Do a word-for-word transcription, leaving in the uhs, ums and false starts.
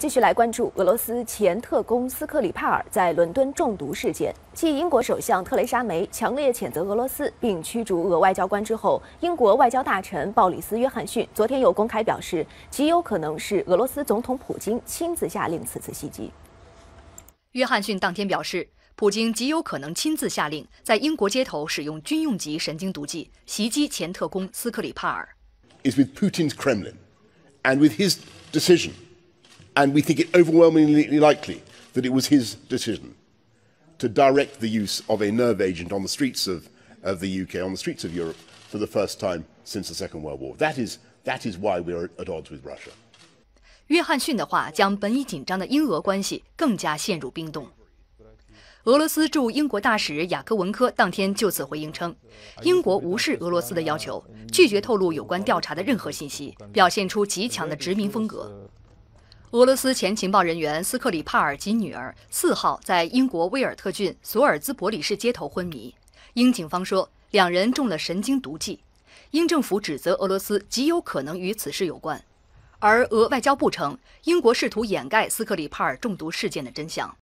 继续来关注俄罗斯前特工斯克里帕尔在伦敦中毒事件。继英国首相特蕾莎梅强烈谴责俄罗斯并驱逐俄外交官之后，英国外交大臣鲍里斯·约翰逊昨天又公开表示，极有可能是俄罗斯总统普京亲自下令此次袭击。 约翰逊当天表示，普京极有可能亲自下令在英国街头使用军用级神经毒剂袭击前特工斯克里帕尔。 Is with Putin's Kremlin, and with his decision. And we think it overwhelmingly likely that it was his decision to direct the use of a nerve agent on the streets of, of the U K, on the streets of Europe, for the first time since the Second World War. That is, that is why we're at odds with Russia. 约翰逊的话将本已紧张的英俄关系更加陷入冰冻。俄罗斯驻英国大使雅科文科当天就此回应称，英国无视俄罗斯的要求，拒绝透露有关调查的任何信息，表现出极强的殖民风格。俄罗斯前情报人员斯克里帕尔及女儿四号在英国威尔特郡索尔兹伯里市街头昏迷，英警方说两人中了神经毒剂。英政府指责俄罗斯极有可能与此事有关，而俄外交部称英国试图掩盖斯克里帕尔中毒事件的真相。